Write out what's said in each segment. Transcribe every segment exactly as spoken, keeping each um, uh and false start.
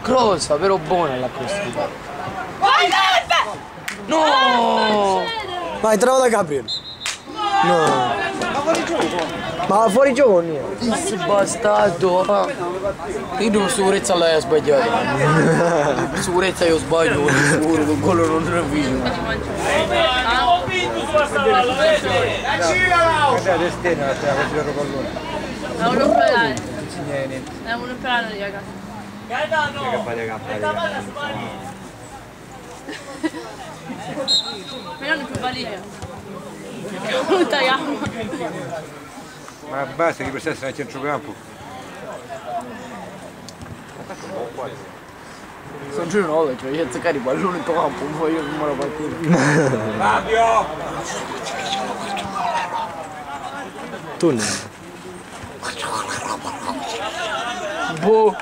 Crossa, però buona la costruita. No! Vai, trova da Gabriel. No. Ma fuori gioco niente. Questo bastardo. Io non sicurezza lei ha sbagliato. Per sicurezza io sbaglio, sicuro, con quello non ne vedo. Guardate Stena, la faccio il pallone. La uno operare. Non signa niente. La uno operare di ragazzi. Cappare, cappare, cappare. Però non più valire. Non tagliamo. Ma basta che questa essere nel centrocampo. Sono giù no, cioè io azzecare i palloni in campo, non voglio fermare la partita. Fabio! Tunnel. Boh!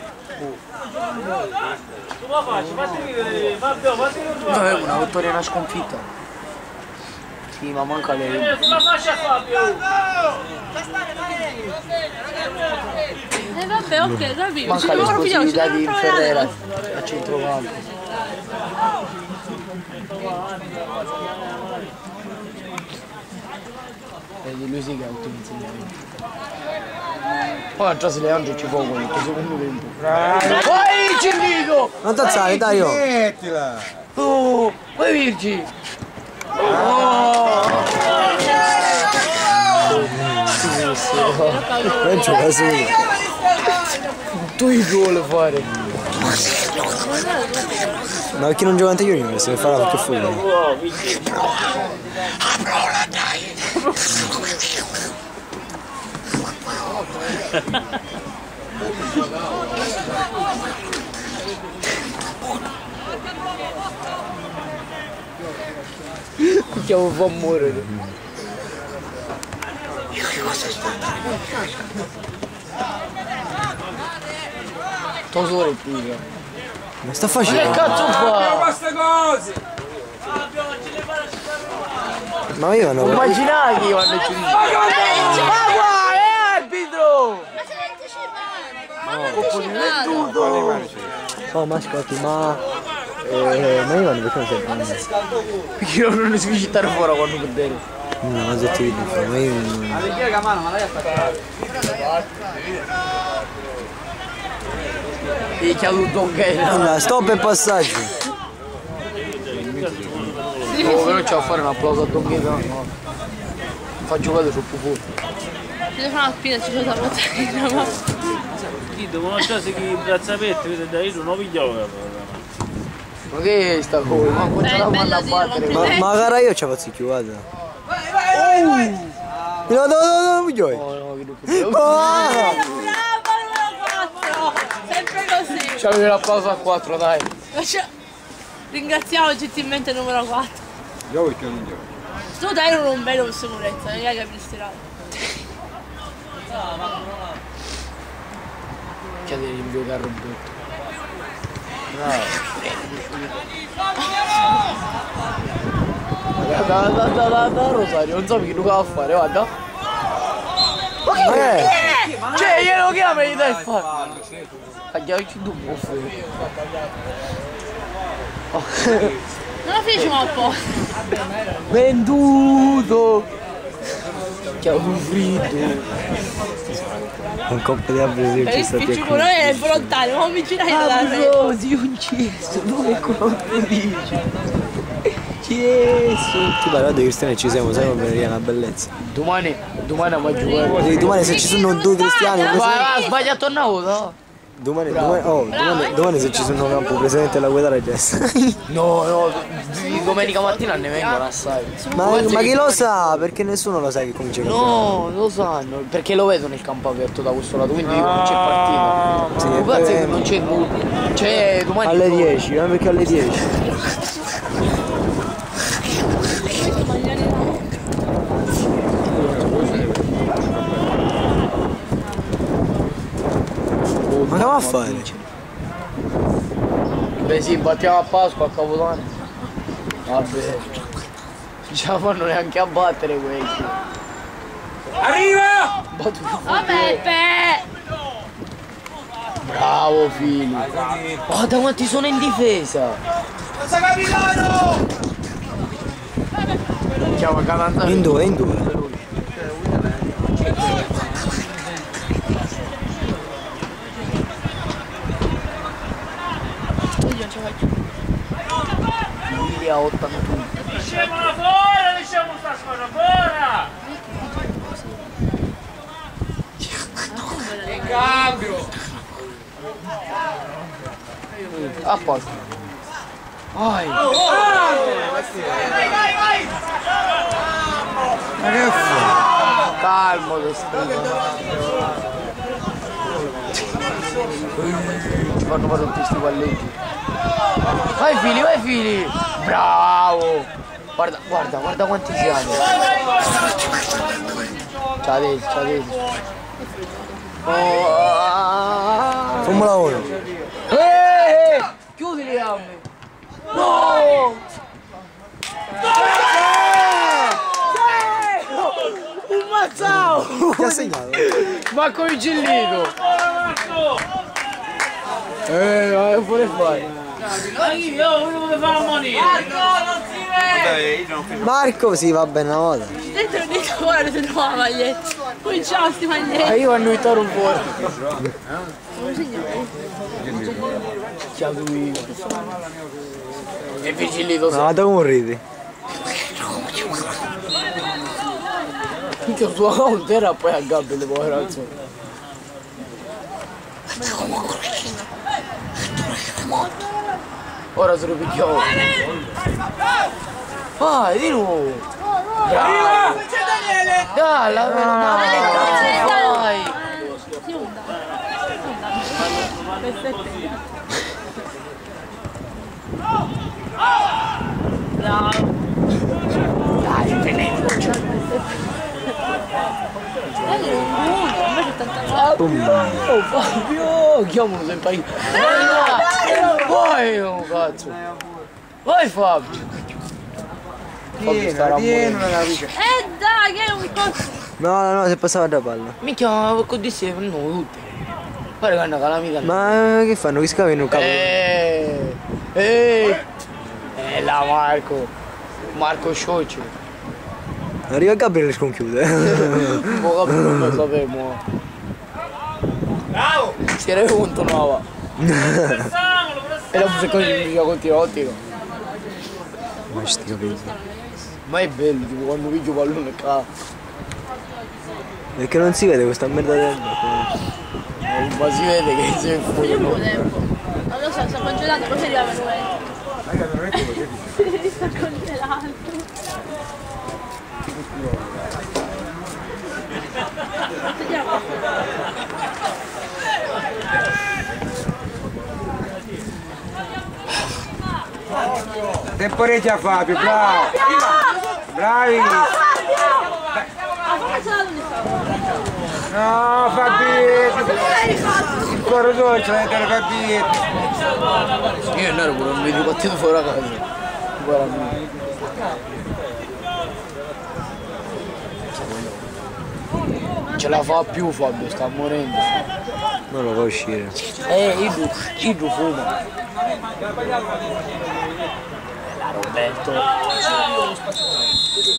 Come faccio? Fatti vedere, Fabio, fatti vedere. No, è una vittoria e una sconfitta. Sì, ma manca lei. Sulla fascia Fabio! Eh vabbè, ok, capito. Manca l'esplosività di Ferrera a centrocampo. Vedi, lui sì che è ottimo insegnamento. Poi la trase Leandro ci fa quello, secondo tempo. Vai, Cellino! Non tazzare, dai, oh. Mettila! Oh, vai Virgi! Oh! Non gioca solo. Tu gli vuole fare? Ma perché non gioca anteriore? Se ne fa perché fuori. Che lo fa morire. Tosore il figlio. Ma sta Che facendo? cazzo fa? Queste cose! Ma io non. Immaginate che vanno giù. Ma guarda, è arbitro! Colpo di venduto! Oh, ma ascolti, ma. Eh, ma io non perché non sei buono? Perché io non ne si visitare fuori quando vedere. No, ma se ti vedi fa, ma io non. E chiaduto un gay. Allora, stop e passaggio. Oh, però c'è a fare un applauso a Don Gheto, no? Fa giocare sul pupù. Ci devo fare una spina, ci sono da portare. Ma Chi devono lasciarsi che i braccia aperti, vedete, io non ho pigliato. Ma che è sta cosa? Ma quanto la manda a battere? Ma, ma cara io ci faccio chiuata. No, no, no, no, mi giochi. Oh no, che non Ah! brava numero quattro! Sempre così! c'avevi l'applauso a quattro, dai. Lascia- Ringraziamo gentilmente il numero quattro. Gioco perché non gioco. Tu dai non un bello per sicurezza, non è che avresti rato. Chiede di invio a robotto. Da, da, da, da, da, da Rosario, non so che Luca va a fare, guarda. Ma che Eh. è? Cioè, glielo chiama e gli dai fare. Tagliamoci tu, buffo. Non lo facciamo un po'. Venduto! Chiamo fritto. Un coppo di abrasivo Per ci il sta spiccico non più. è volontario, ma mi girai da te. Così un cesso, dove come dice? Cesso! Ti pare, guarda Cristiano ci siamo, sai come veniva una bellezza. Domani, domani a giocare. E domani se ci sono due cristiani, Ma presenti- ha sbagliato una volta. domani, domani, oh, domani, domani se ci sono un campo presente la guidare gesta. No, no, di domenica mattina ne vengono assai. Ma, ma chi lo sa? Perché nessuno lo sa che comincia a cambiare. No, lo sanno, perché lo vedono il campo aperto da questo lato, quindi dicono non c'è partita. Sì, Lo cazzo è che eh, non c'è nulla. C'è domani. alle dieci, eh, perché alle dieci. Ma che va a fare? Beh sì, battiamo a Pasqua, a Capodanno. Vabbè. Non ce la fanno neanche a battere questi. Arriva! Battuto. Vabbè, Peppe! Bravo Fili. Guarda quanti sono in difesa. Cosa capitano? Chiama Calantari. In due, in due. Fili a ottantuno. Diciamola fuori, diciamo sta squadra fuori! In cambio! A posto. Vai! Vai, vai, vai! Ma che fa? Calmo lo spirito. Ci fanno fare tutti questi palleggi. Vai Fili, vai Fili! Bravo! Guarda, guarda, guarda quanti siamo! Ciao adesso, ciao adesso! Oh, Formula uno. eh, chiudi le gambe! No! Un mazzao! Chi ha segnato? Ma con il gillito! Eh, ma pure fare! Io volevo fare la moneta! Marco, sì, va bene una volta. Dentro di fuori se trova la maglietta. Poi ciao sti Ma magliette. io vanno in toro fuori! Ciao lui! E vigilito No, da come ridi? Minchia sua contera poi a gabbia le poverazze. Ora se lo picchiamo. Vai, di nuovo. Bravo. Dai, la meno male. Vai. Bravo. Dai, venendo. Oh Fabio, chiamalo sempre io. Vai, oh cazzo. Vai Fabio. Fabio starà morendo. Eh dai, che è un po'. No, no, no, si è passata da palla. Minchia, ma così si prendono tutti. Guarda che è una calamità. Ma che fanno? Che scavi in un capo? Eh, eh, eh, la Marco. Marco Sciocci. Arriva Gabriele e sconchiude. Un po' capito, non lo sapevo. Bravo! Si era conto nuova. E dopo se così mi dice continuo. Ma sti capelli. Ma è bello, tipo quando picchio pallone qua. Perché non si vede questa merda dentro? Ma si vede che si è fuori. Io poco tempo. Non lo so, sta congelato, poi si arriva Manuel. Sta congelato. Vediamo. Temporeggia Fabio, bravo! Bravi! Ah, come ce l'ha l'uniforme? No, Fabietto! Il corridore ce l'hai da Fabietto! Io non ero pure un video partito fuori a casa. Guarda. Ce la fa più Fabio, sta morendo. Non lo fa uscire. Eh, Idu, Idu fuma. La Roberto.